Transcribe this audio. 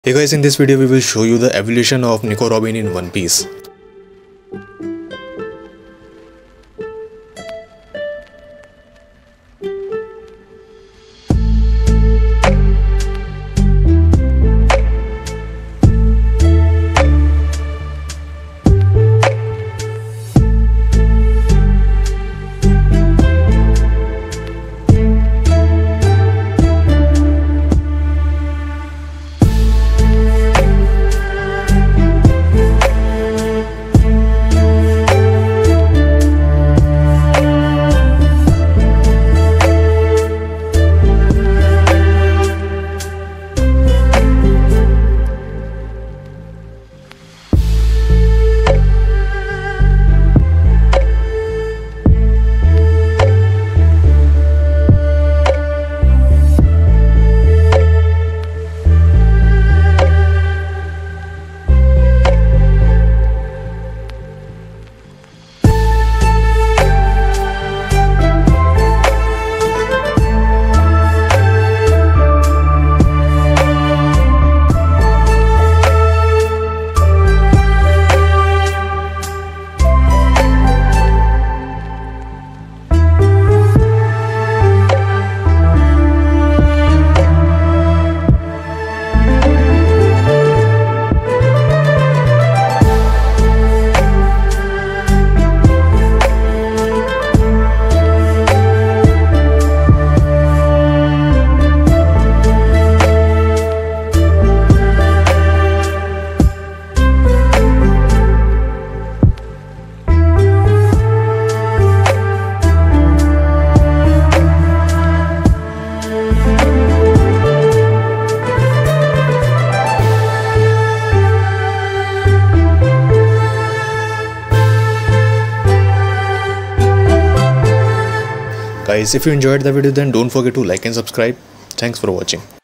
Hey guys, in this video we will show you the evolution of Nico Robin in One Piece. Guys, if you enjoyed the video then don't forget to like and subscribe. Thanks for watching.